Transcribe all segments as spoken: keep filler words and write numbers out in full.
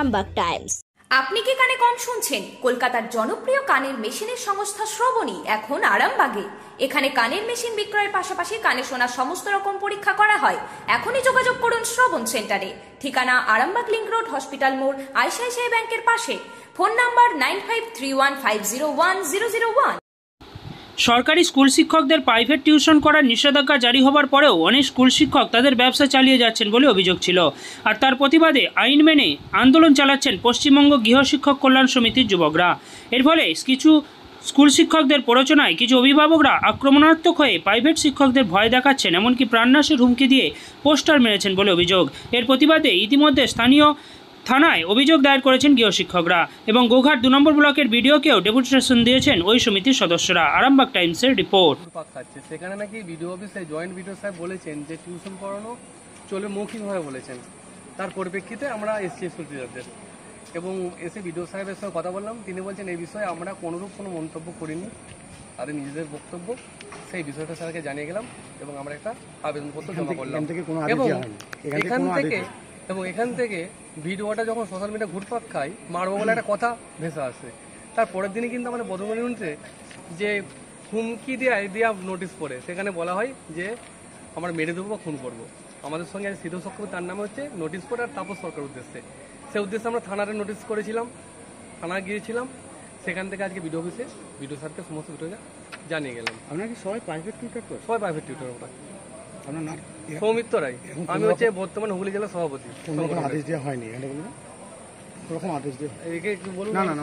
Arambagh Times. আপনি কি কানে কম শুনছেন? কলকাতার জনপ্রিয় কানের মেশিনের সংস্থা শ্রবণী এখন আরামবাগে। এখানে কানের মেশিন বিক্রয়ের পাশাপাশি কানে শোনা সমস্ত রকম পরীক্ষা করা হয়। এখনই যোগাযোগ করুন শ্রবণ সেন্টারে। ঠিকানা আরামবাগ লিংক রোড, হসপিটাল মোড়, আইসিআইসিআই ব্যাংকের পাশে। Phone number nine five three one five zero one zero zero one. সরকারি স্কুল শিক্ষকদের প্রাইভেট টিউশন করার নিষেধাজ্ঞা জারি হবার পরেও অনেক স্কুল শিক্ষক তাদের ব্যবসা চালিয়ে যাচ্ছেন বলে অভিযোগ ছিল। আর তার প্রতিবাদে আইন মেনে আন্দোলন চালাচ্ছেন পশ্চিমবঙ্গ গৃহশিক্ষক কল্যাণ সমিতির যুবকরা। এর ফলে কিছু স্কুল শিক্ষকদের প্ররোচনায় কিছু অভিভাবকরা আক্রমণাত্মক হয়ে প্রাইভেট শিক্ষকদের ভয় দেখাচ্ছেন, এমনকি প্রাণনাশের হুমকি দিয়ে পোস্টার মেরেছেন বলে অভিযোগ। এর প্রতিবাদে ইতিমধ্যে স্থানীয় থানায় অভিযোগ দায়ের করেছেন গৃহশিক্ষকরা এবং গোঘাট দু নম্বর ব্লকের বিডিওকেও ডেপুটেশন দিয়েছেন ওই সমিতির সদস্যরা। আরামবাগ টাইমসের রিপোর্ট। সেখানে নাকি বিডিও অফিসে জয়েন্ট বিডিও সাহেব বলেছেন যে টিউশন পড়ানো চলে মৌখিকভাবে বলেছেন। তার পরিপ্রেক্ষিতে আমরা এসছি স্কুল টিচারদের এবং এসে বিডিও সাহেবের সঙ্গে কথা বললাম। তিনি বলছেন এই বিষয়ে আমরা কোনোরূপ কোনো মন্তব্য করিনি, তাদের নিজেদের বক্তব্য সেই বিষয়টা স্যারকে জানিয়ে গেলাম এবং আমরা একটা আবেদনপত্র জমা করলাম এবং এখান থেকে এবং এখান থেকে ভিডিওটা যখন সোশ্যাল মিডিয়া ঘুরপাক খায়, মারবো বলে একটা কথা ভেসে আসে। তার পরের দিনই কিন্তু আমাদের বদমনি উঠছে যে হুমকি দেওয়া দেওয়া নোটিশ পড়ে, সেখানে বলা হয় যে আমরা মেরে দেবো বা খুন করবো। আমাদের সঙ্গে সিধু সক্ষ, তার নামে হচ্ছে নোটিশ পড়ে আর তাপস সরকার উদ্দেশ্যে। সে উদ্দেশ্যে আমরা থানারে নোটিশ করেছিলাম, থানা গিয়েছিলাম। সেখান থেকে আজকে বিডিও অফিসে বিডিও স্যারকে সমস্ত বিষয়টা জানিয়ে গেলাম। আপনার কি সবাই প্রাইভেট টিউটর? সবাই প্রাইভেট টিউটর। ওটা আপনার নাম? সৌমিত্র রায়। আমি হচ্ছে বর্তমান হুগলি জেলার সভাপতি। কোনো আদেশ দেওয়া হয়নি? কোন আদেশ দেওয়া? না না না,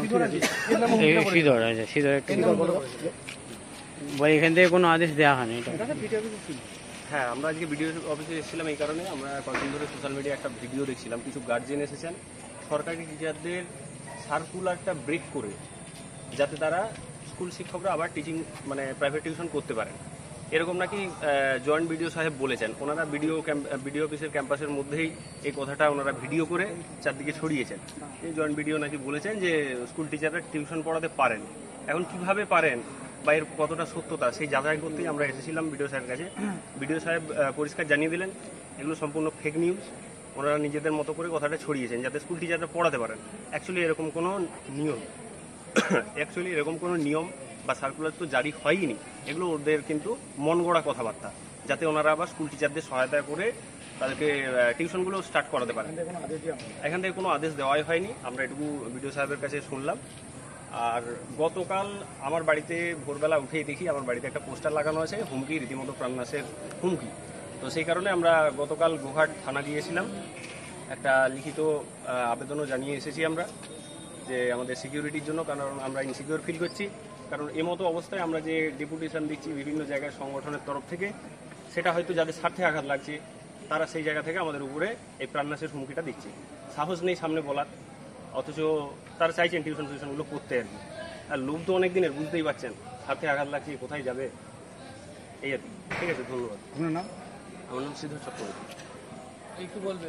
এখান থেকে কোনো আদেশ দেওয়া হয়নি। হ্যাঁ, আমরা আজকে ভিডিও অফিসে এসেছিলাম এই কারণে, আমরা কয়েকদিন ধরে সোশ্যাল মিডিয়ায় একটা ভিডিও দেখছিলাম। কিছু গার্জিয়ান এসেছেন সরকারি টিচারদের সার্কুলারটা ব্রেক করে, যাতে তারা স্কুল শিক্ষকরা আবার টিচিং মানে প্রাইভেট টিউশন করতে পারেন, এরকম নাকি জয়েন্ট বিডিও সাহেব বলেছেন। ওনারা বিডিও বিডিও অফিসের ক্যাম্পাসের মধ্যেই এই কথাটা ওনারা ভিডিও করে চারদিকে ছড়িয়েছেন। এই জয়েন্ট বিডিও নাকি বলেছেন যে স্কুল টিচাররা টিউশন পড়াতে পারেন। এখন কিভাবে পারেন বা এর কতটা সত্যতা সেই যাচাই করতেই আমরা এসেছিলাম বিডিও সাহেবের কাছে। বিডিও সাহেব পরিষ্কার জানিয়ে দিলেন এগুলো সম্পূর্ণ ফেক নিউজ। ওনারা নিজেদের মতো করে কথাটা ছড়িয়েছেন যাতে স্কুল টিচাররা পড়াতে পারেন। অ্যাকচুয়ালি এরকম কোনো নিয়ম অ্যাকচুয়ালি এরকম কোনো নিয়ম বা সার্কুলার তো জারি হয়নি। এগুলো ওদের কিন্তু মন গড়া কথাবার্তা, যাতে ওনারা আবার স্কুল টিচারদের সহায়তা করে তাদেরকে টিউশনগুলো স্টার্ট করাতে পারেন। এখান থেকে কোনো আদেশ দেওয়াই হয়নি, আমরা এটুকু বিডিও সাহেবের কাছে শুনলাম। আর গতকাল আমার বাড়িতে ভোরবেলা উঠেই দেখি আমার বাড়িতে একটা পোস্টার লাগানো আছে, হুমকি, রীতিমতো প্রাণনাশের হুমকি। তো সেই কারণে আমরা গতকাল গোঘাট থানা গিয়েছিলাম, একটা লিখিত আবেদনও জানিয়ে এসেছি আমরা যে আমাদের সিকিউরিটির জন্য, কারণ আমরা ইনসিকিউর ফিল করছি। কারণ এমতো অবস্থায় আমরা যে ডেপুটেশন দিচ্ছি বিভিন্ন জায়গায় সংগঠনের তরফ থেকে, সেটা হয়তো যাদের স্বার্থে আঘাত লাগছে তারা সেই জায়গা থেকে আমাদের উপরে এই প্রাণনাশের হুমকিটা দিচ্ছে। সাহস নেই সামনে বলার, অথচ তারা চাইছেন টিউশন টিউশনগুলো করতে আর কি। আর লোক তো অনেক দিনের, বুঝতেই পারছেন, স্বার্থে আঘাত লাগছে, কোথায় যাবে এই আর কি। ঠিক আছে, ধন্যবাদ। আপনার নাম? আমার নাম সিধু চক্রবর্তী। একটু বলবে?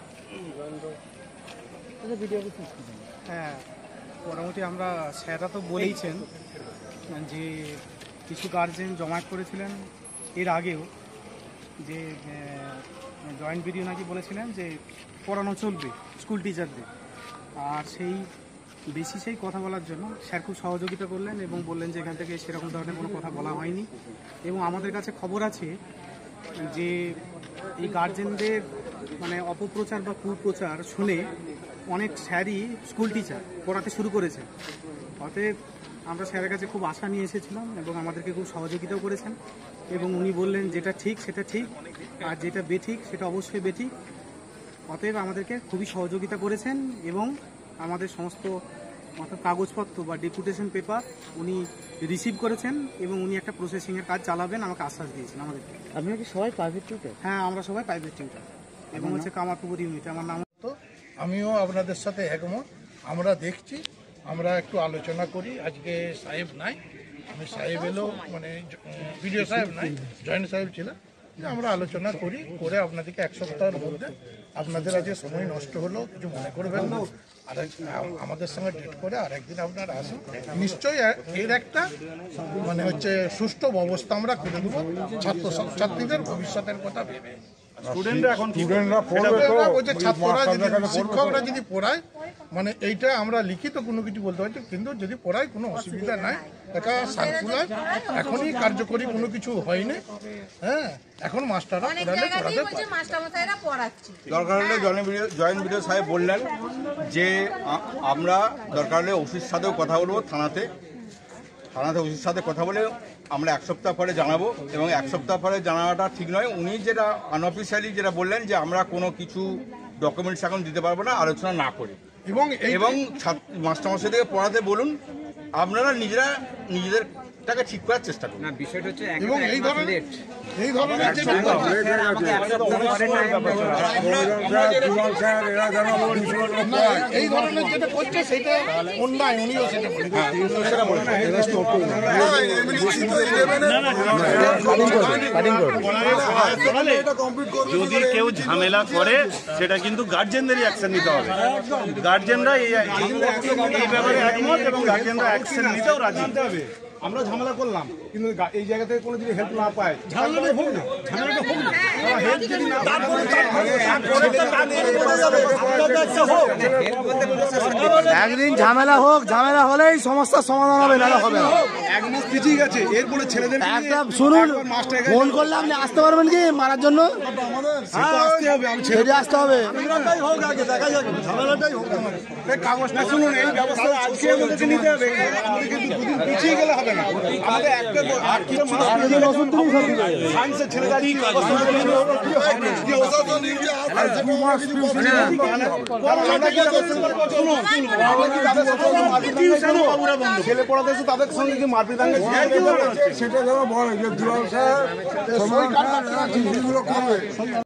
হ্যাঁ, মোটামুটি আমরা স্যাররা তো বলেইছেন যে কিছু গার্জেন জমায়েত করেছিলেন এর আগেও, যে জয়েন্ট ভিডিও নাকি বলেছিলেন যে পড়ানো চলবে স্কুল টিচারদের। আর সেই বেশি সেই কথা বলার জন্য স্যার খুব সহযোগিতা করলেন এবং বললেন যে এখান থেকে সেরকম ধরনের কোনো কথা বলা হয়নি। এবং আমাদের কাছে খবর আছে যে এই গার্জেনদের মানে অপপ্রচার বা কুপ্রচার শুনে অনেক স্যারই স্কুল টিচার পড়াতে শুরু করেছে। অতএব আমরা স্যারের কাছে খুব আশা নিয়ে এসেছিলাম এবং আমাদেরকে খুব সহযোগিতাও করেছেন এবং উনি বললেন যেটা ঠিক সেটা ঠিক আর যেটা বেঠিক সেটা অবশ্যই বেঠিক। অতএব আমাদেরকে খুবই সহযোগিতা করেছেন এবং আমাদের সমস্ত অর্থাৎ কাগজপত্র বা ডেপুটেশন পেপার উনি রিসিভ করেছেন এবং উনি একটা প্রসেসিংয়ের কাজ চালাবেন আমাকে আশ্বাস দিয়েছেন আমাদেরকে। আপনারা কি সবাই প্রাইভেট টিউটর? হ্যাঁ, আমরা সবাই প্রাইভেট টিউটর এবং হচ্ছে কামারপুকুর ইউনিট। আমার নাম। তো আমিও আপনাদের সাথে একমত। আমরা দেখছি, আমরা একটু আলোচনা করি। আজকে সাহেব নাই, আমি সাহেব এলো মানে ভিডিও সাহেব নাই, জয়েন্ট সাহেব ছিলেন। আমরা আলোচনা করি, করে আপনাদেরকে এক সপ্তাহের মধ্যে, আপনাদের আজকে সময় নষ্ট হলো কিছু মনে করবেন না, আর আমাদের সঙ্গে ডেট করে আর একদিন আপনারা আসুন। নিশ্চয়ই এর একটা মানে হচ্ছে সুষ্ঠু ব্যবস্থা আমরা করে দেবো ছাত্র ছাত্রীদের ভবিষ্যতের কথা ভেবে। স্টুডেন্টরা এখন স্টুডেন্টরা পড়বে তো, ছাত্ররা যদি শিক্ষকরা যদি পড়ায় মানে এইটা আমরা লিখিত কোনো কিছু বলতে পারছি, কিন্তু যদি পড়ায় কোনো অসুবিধা নাই, একটা সার্কুলার এখনই কার্যকরী কোনো কিছু হয়নি। হ্যাঁ, এখন মাস্টাররা পড়ালে পড়াতে পারে। দরকার হলে জয়েন্ট ভিডিও সাহেব বললেন যে আমরা দরকার হলে ওসির সাথেও কথা বলবো, থানাতে থানাতে ওসির সাথে কথা বলে আমরা এক সপ্তাহ পরে জানাবো, এবং এক সপ্তাহ পরে জানাটা ঠিক নয়। উনি যেটা আনঅফিসিয়ালি যেটা বললেন যে আমরা কোনো কিছু ডকুমেন্টস এখন দিতে পারবো না আলোচনা না করে, এবং এবং মাস্টারমশাই থেকে পড়াতে বলুন, আপনারা নিজেরা নিজেদেরটাকে ঠিক করার চেষ্টা করুন। বিষয়টা হচ্ছে এবং এই ধরনের এই ধরনের যে এই ধরনের যেটা করছে সেটা অন্যায়, উনিও সেটা যদি কেউ ঝামেলা করে সেটা কিন্তু গার্জেনদেরই অ্যাকশন নিতে হবে। গার্জেনরা এই এই ব্যাপারে একমত এবং গার্জেনরা অ্যাকশন নিতেও রাজি। আমরা ঝামেলা করলাম, কিন্তু এই জায়গা থেকে কোনো যদি হেল্প না পায়, ঝামেলাটা হোক না, ঝামেলাটা হোক না, হেল্প যদি না একদিন ঝামেলা হোক, ঝামেলা হলেই সমস্যার সমাধান হবে, নাহলে হবে না। এক মাস পিছিয়ে গেছে, এরপরে ছেলেদের একটা শুনুন, ফোন করলে আপনি আসতে পারবেন কি মারার জন্য? আসতে হবে, ছেড়ে আসতে হবে, হোক আগে দেখা যাবে, ঝামেলাটাই হোক। কাগজটা শুনুন, এই ব্যবস্থা আজকে আমাদেরকে নিতে হবে, আমাদের কিন্তু দুদিন পিছিয়ে গেলে হবে না। আমাদের একটা সায়েন্সের ছেলেরা ছেলে পড়াতে এসে তাদের সঙ্গে কি মারপিট সেটা বড়